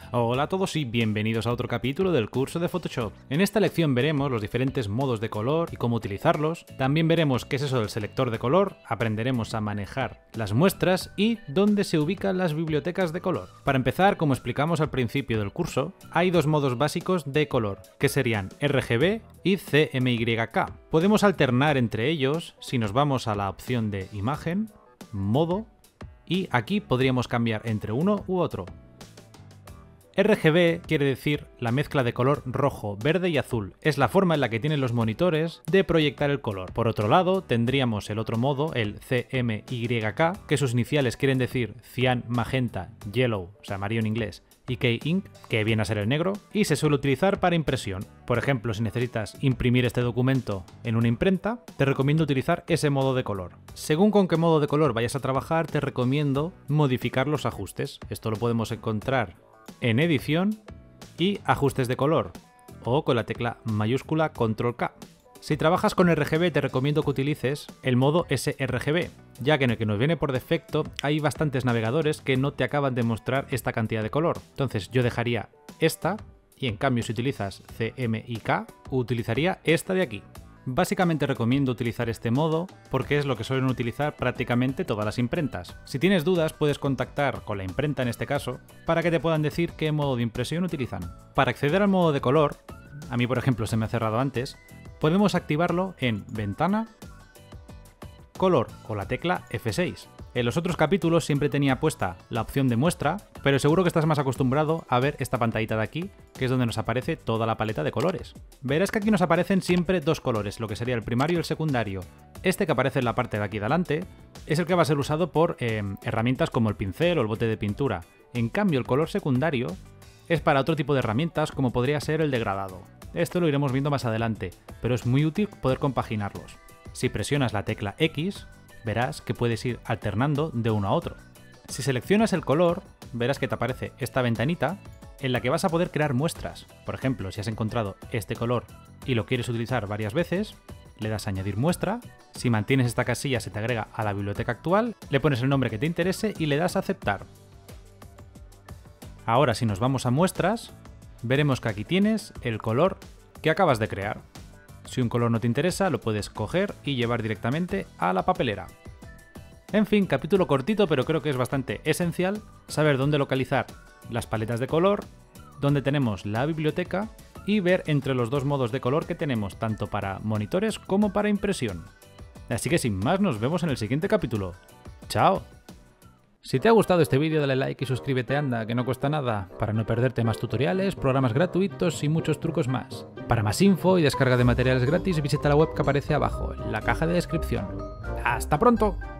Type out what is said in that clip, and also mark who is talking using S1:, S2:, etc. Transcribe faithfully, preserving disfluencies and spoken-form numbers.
S1: Hola a todos y bienvenidos a otro capítulo del curso de Photoshop. En esta lección veremos los diferentes modos de color y cómo utilizarlos. También veremos qué es eso del selector de color, aprenderemos a manejar las muestras y dónde se ubican las bibliotecas de color. Para empezar, como explicamos al principio del curso, hay dos modos básicos de color, que serían R G B y C M Y K. Podemos alternar entre ellos si nos vamos a la opción de imagen, modo, y aquí podríamos cambiar entre uno u otro. R G B quiere decir la mezcla de color rojo, verde y azul. Es la forma en la que tienen los monitores de proyectar el color. Por otro lado, tendríamos el otro modo, el C M Y K, que sus iniciales quieren decir cian, magenta, yellow, o sea, amarillo en inglés, y K-Ink, que viene a ser el negro, y se suele utilizar para impresión. Por ejemplo, si necesitas imprimir este documento en una imprenta, te recomiendo utilizar ese modo de color. Según con qué modo de color vayas a trabajar, te recomiendo modificar los ajustes. Esto lo podemos encontrar en edición y ajustes de color, o con la tecla mayúscula control K. Si trabajas con R G B te recomiendo que utilices el modo S R G B, ya que en el que nos viene por defecto hay bastantes navegadores que no te acaban de mostrar esta cantidad de color. Entonces yo dejaría esta y en cambio si utilizas C M Y K utilizaría esta de aquí. Básicamente recomiendo utilizar este modo porque es lo que suelen utilizar prácticamente todas las imprentas. Si tienes dudas puedes contactar con la imprenta en este caso para que te puedan decir qué modo de impresión utilizan. Para acceder al modo de color, a mí por ejemplo se me ha cerrado antes, podemos activarlo en Ventana, Color con la tecla F seis. En los otros capítulos siempre tenía puesta la opción de muestra, pero seguro que estás más acostumbrado a ver esta pantallita de aquí, que es donde nos aparece toda la paleta de colores. Verás que aquí nos aparecen siempre dos colores, lo que sería el primario y el secundario. Este que aparece en la parte de aquí delante es el que va a ser usado por eh, herramientas como el pincel o el bote de pintura. En cambio, el color secundario es para otro tipo de herramientas como podría ser el degradado. Esto lo iremos viendo más adelante, pero es muy útil poder compaginarlos. Si presionas la tecla X, verás que puedes ir alternando de uno a otro. Si seleccionas el color, verás que te aparece esta ventanita en la que vas a poder crear muestras. Por ejemplo, si has encontrado este color y lo quieres utilizar varias veces, le das a añadir muestra. Si mantienes esta casilla se te agrega a la biblioteca actual, le pones el nombre que te interese y le das a aceptar. Ahora si nos vamos a muestras, veremos que aquí tienes el color que acabas de crear. Si un color no te interesa, lo puedes coger y llevar directamente a la papelera. En fin, capítulo cortito, pero creo que es bastante esencial saber dónde localizar las paletas de color, dónde tenemos la biblioteca y ver entre los dos modos de color que tenemos, tanto para monitores como para impresión. Así que sin más, nos vemos en el siguiente capítulo. ¡Chao! Si te ha gustado este vídeo dale like y suscríbete, anda, que no cuesta nada, para no perderte más tutoriales, programas gratuitos y muchos trucos más. Para más info y descarga de materiales gratis visita la web que aparece abajo, en la caja de descripción. ¡Hasta pronto!